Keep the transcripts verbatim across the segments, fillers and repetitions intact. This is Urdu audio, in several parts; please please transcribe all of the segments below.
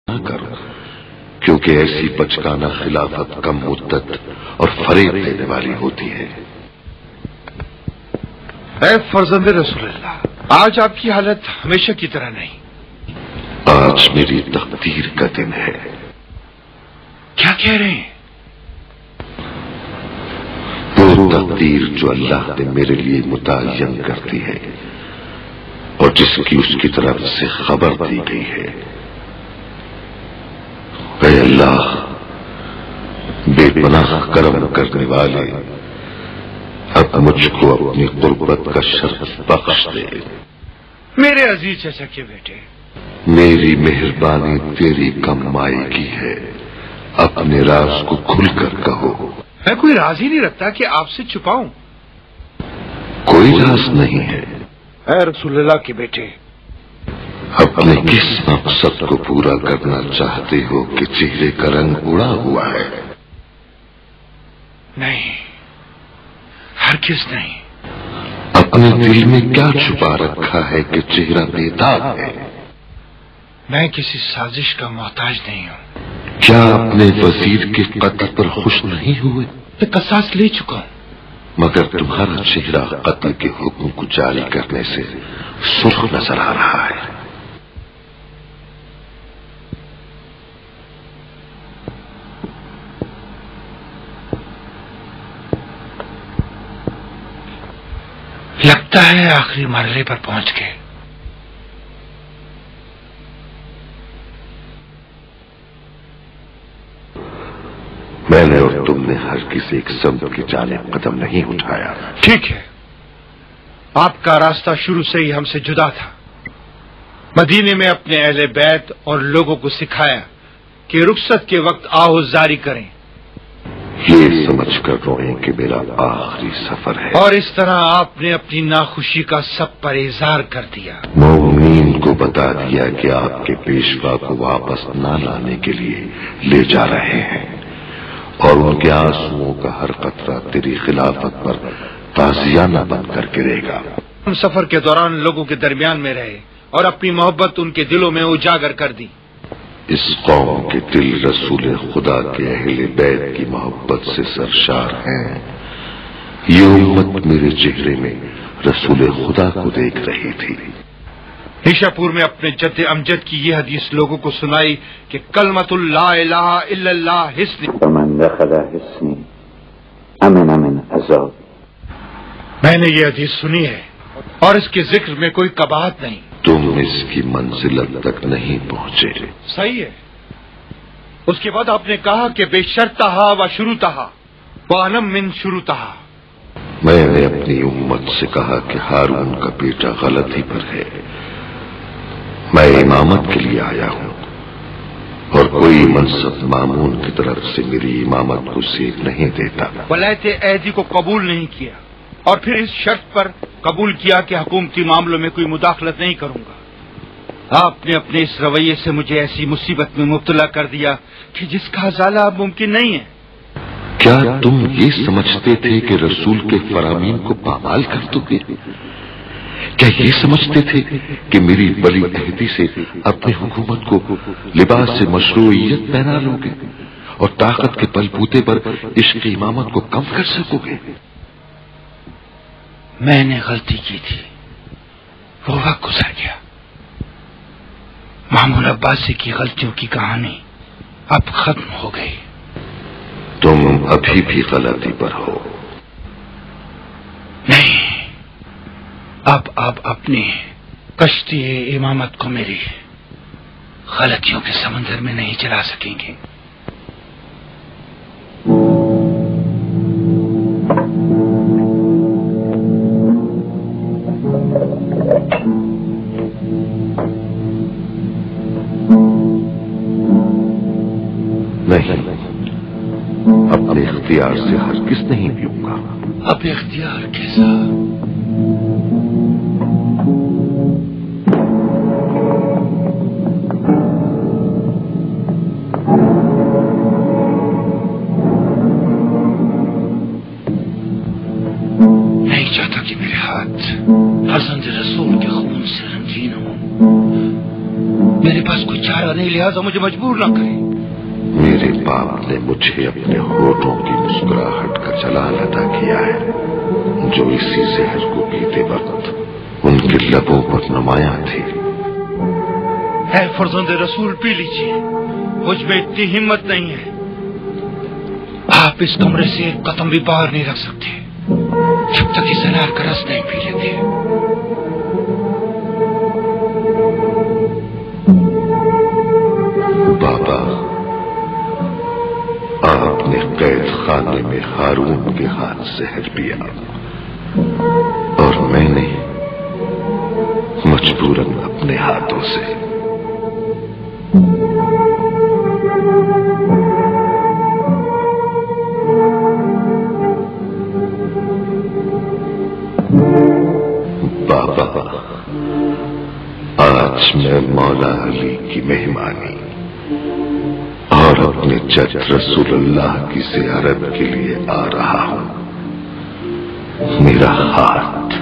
نہ کرو، کیونکہ ایسی بچکانہ خلافت کم مدت اور فریب دینے والی ہوتی ہے۔ اے فرزند رسول اللہ، آج آپ کی حالت ہمیشہ کی طرح نہیں۔ آج میری تقدیر کا دن ہے۔ کیا کہہ رہے ہیں؟ وہ تقدیر جو اللہ نے میرے لیے متعین کرتی ہے اور جس کی اس کی طرف سے خبر دی گئی ہے۔ اے اللہ، بے پناہ کرم کرنے والے، اب مجھ کو اپنی قربت کا شرف بخش دے۔ میرے عزیز چچا کے بیٹے، میری مہربانی تیری کم آئے کی ہے، اپنے راز کو کھل کر کہو۔ میں کوئی راز ہی نہیں رکھتا کہ آپ سے چھپاؤں۔ کوئی راز نہیں ہے۔ اے رسول اللہ کے بیٹے، اپنے کس مقصد کو پورا کرنا چاہتے ہو کہ چہرے کا رنگ اڑا ہوا ہے؟ نہیں، ہرگز نہیں۔ اپنے دل میں کیا چھپا رکھا ہے کہ چہرہ بیدار ہے؟ میں کسی سازش کا محتاج نہیں ہوں۔ کیا اپنے وزیر کے قتل پر خوش نہیں ہوئے؟ میں قصاص لے چکا ہوں، مگر تمہارا چہرہ قتل کے حکم کو جاری کرنے سے سرخ نظر آ رہا ہے۔ لگتا ہے آخری مرحلے پر پہنچ گئے۔ میں نے اور تم نے ہر کسی ایک سمت کی جانب قدم نہیں اٹھایا۔ ٹھیک ہے، آپ کا راستہ شروع سے ہی ہم سے جدا تھا۔ مدینے میں اپنے اہل بیت اور لوگوں کو سکھایا کہ رخصت کے وقت آہوزاری کریں، یہ سمجھ کر روئیں کہ میرا آخری سفر ہے، اور اس طرح آپ نے اپنی ناخوشی کا سب پر اظہار کر دیا۔ مومنین کو بتا دیا کہ آپ کے پیشوا کو واپس نہ لانے کے لیے لے جا رہے ہیں، اور ان کے آنسوؤں کا ہر قطرہ تیری خلافت پر تازیانہ بن کر گرے گا۔ ہم سفر کے دوران لوگوں کے درمیان میں رہے اور اپنی محبت ان کے دلوں میں اجاگر کر دی۔ اس قوم کے دل رسول خدا کے اہل بیت کی محبت سے سرشار ہیں۔ یہ امت میرے چہرے میں رسول خدا کو دیکھ رہی تھی۔ نیشا پور میں اپنے جد امجد کی یہ حدیث لوگوں کو سنائی کہ کلمۃ لا الہ الا اللہ حصن ومن دخل حصنی امن من عذاب۔ میں نے یہ حدیث سنی ہے اور اس کے ذکر میں کوئی قباحت نہیں۔ تم اس کی منزلت تک نہیں پہنچے۔ صحیح ہے۔ اس کے بعد آپ نے کہا کہ بے شرطہا و شروطہا وانم من شروطہا۔ میں نے اپنی امت سے کہا کہ ہارون کا بیٹا غلطی پر ہے، میں امامت کے لیے آیا ہوں، اور کوئی منصب مامون کی طرف سے میری امامت کو سیکھ نہیں دیتا۔ ولایت عہدی کو قبول نہیں کیا، اور پھر اس شرط پر قبول کیا کہ حکومتی معاملوں میں کوئی مداخلت نہیں کروں گا۔ آپ نے اپنے اس رویے سے مجھے ایسی مصیبت میں مبتلا کر دیا کہ جس کا ازالہ اب ممکن نہیں ہے۔ کیا تم یہ سمجھتے تھے کہ رسول کے فرامین کو پامال کر دو گے؟ کیا یہ سمجھتے تھے کہ میری ولی عہدی سے اپنی حکومت کو لباس سے مشروعیت پہنا لو گے اور طاقت کے بل بوتے پر عشق امامت کو کم کر سکو گے؟ میں نے غلطی کی تھی، وہ وقت گزر گیا۔ مامون عباسی کی غلطیوں کی کہانی اب ختم ہو گئی۔ تم ابھی بھی غلطی پر ہو۔ نہیں، اب آپ اپنی کشتی امامت کو میری غلطیوں کے سمندر میں نہیں چلا سکیں گے۔ نہیں، اپنے اختیار سے ہرگز نہیں پیوں گا۔ اب اختیار کیسا؟ نہیں چاہتا کہ میرے ہاتھ فرزند رسول کے خون سے رنگین ہوں۔ میرے پاس کوئی چارہ تمہارا نہیں، لہذا مجھے مجبور نہ کرے۔ میرے باپ نے مجھے اپنے ہونٹوں کی مسکراہٹ کا جلال عطا کیا ہے جو اسی زہر کو پیتے وقت ان کے لبوں پر نمایاں تھی۔ اے فرزند رسول، پی لیجیے، مجھ میں اتنی ہمت نہیں ہے۔ آپ اس کمرے سے ایک قدم بھی باہر نہیں رکھ سکتے جب تک اس انار کا رس نہیں پی لیتے۔ بابا، آپ نے قید خانے میں ہارون کے ہاتھ زہر پیا اور میں نے مجبوراً اپنے ہاتھوں سے۔ بابا، آج میں مولا علی کی مہمانی اور اپنے جج رسول اللہ کی زیارت کے لیے آ رہا ہوں۔ میرا ہاتھ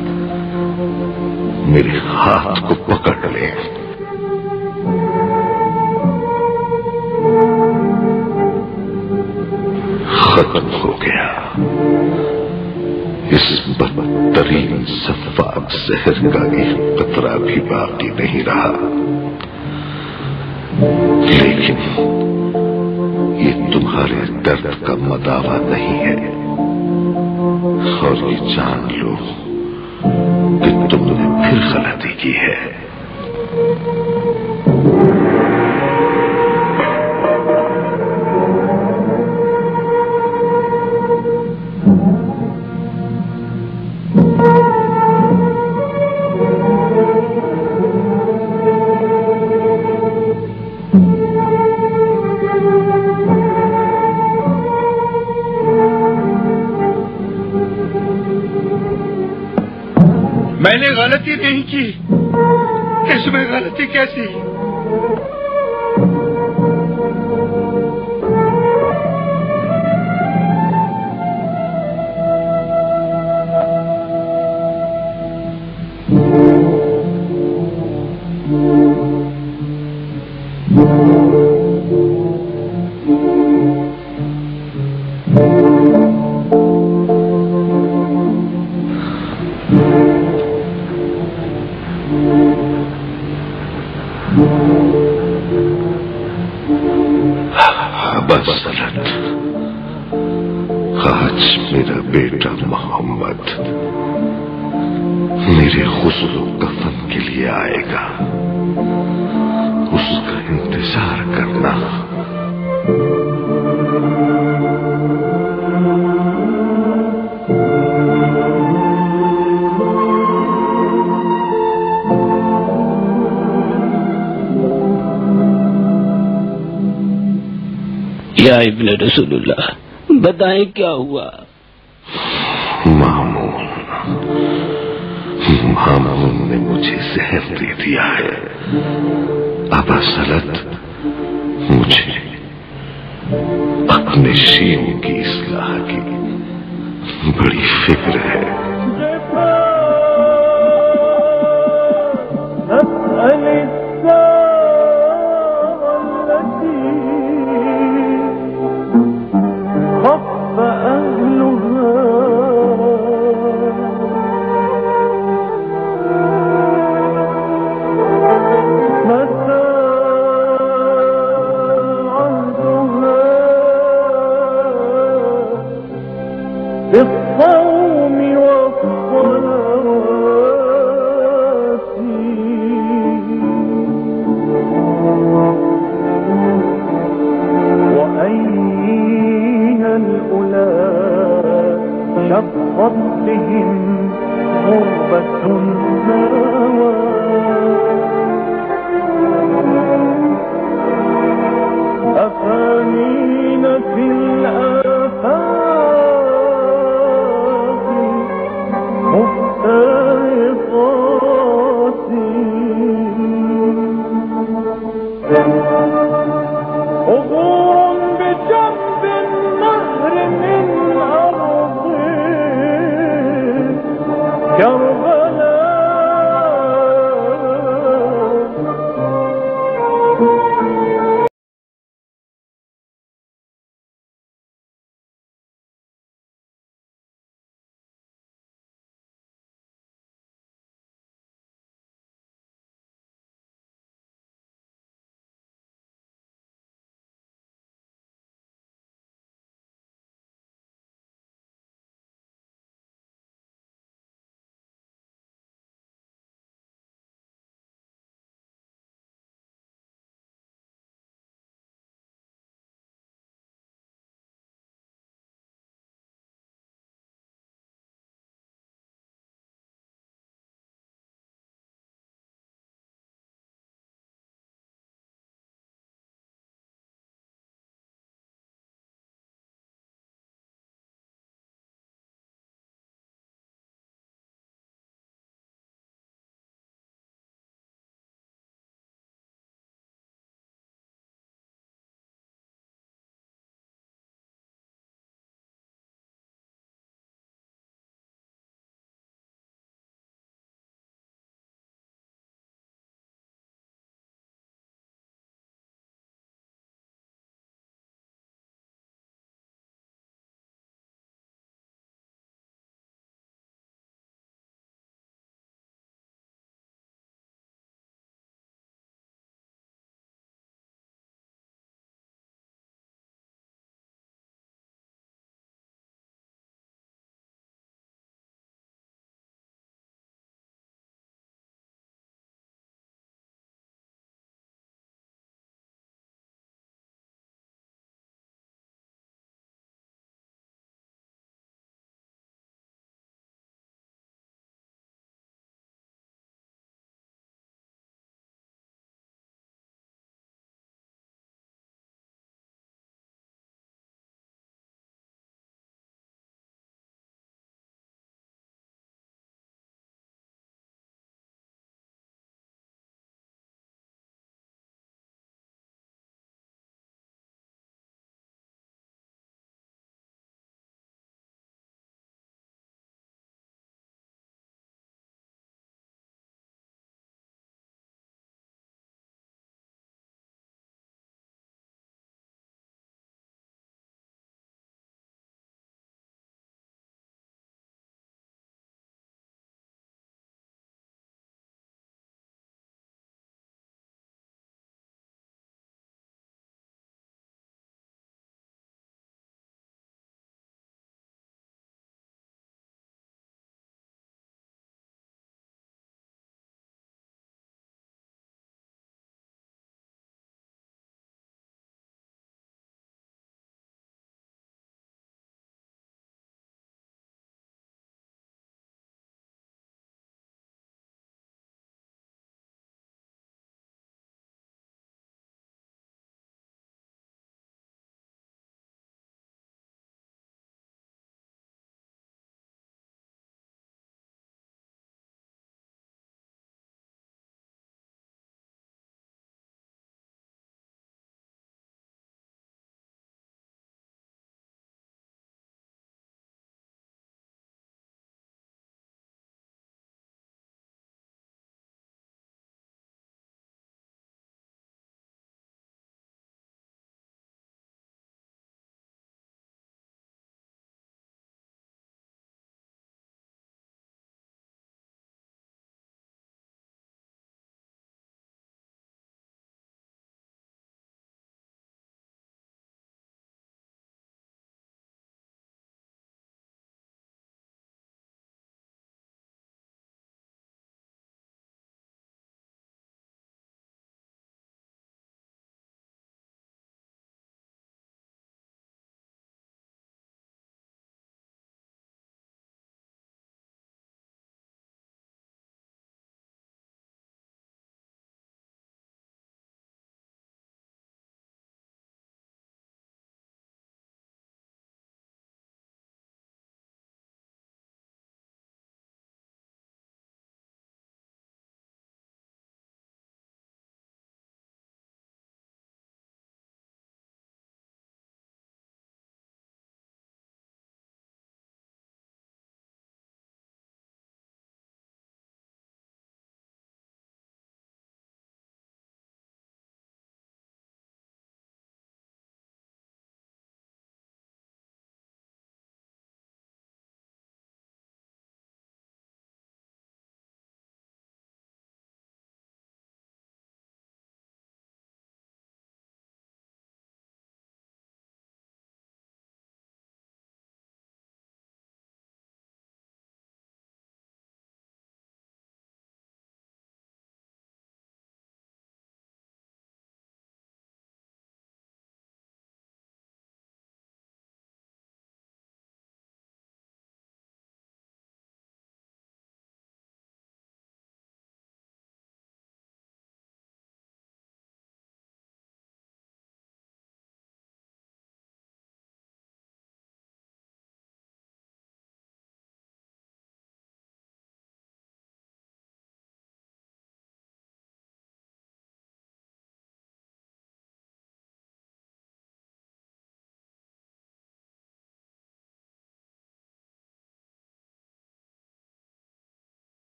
میرے ہاتھ کو پکڑ لے۔ ختم ہو گیا، اس بدترین سفاک زہر کا ایک قطرہ بھی باقی نہیں رہا۔ لیکن یہ تمہارے درد کا مداوع نہیں ہے، اور یہ جان لو کہ تم نے پھر غلطی کی ہے۔ میں نے غلطی نہیں کی، اس میں غلطی کیسی؟ آج میرا بیٹا محمد میرے غسل و کفن کے لیے آئے گا، اس کا انتظار کرنا۔ یا ابن رسول اللہ، بتائیں کیا ہوا؟ مامون مامون نے مجھے زہر دے دیا ہے۔ اب اصلت مجھے اپنے شیم کی اصلاح کی بڑی فکر ہے۔ بالصوم والصلاة وأين الأولى شقت بهم غربة أفانين في الآفاق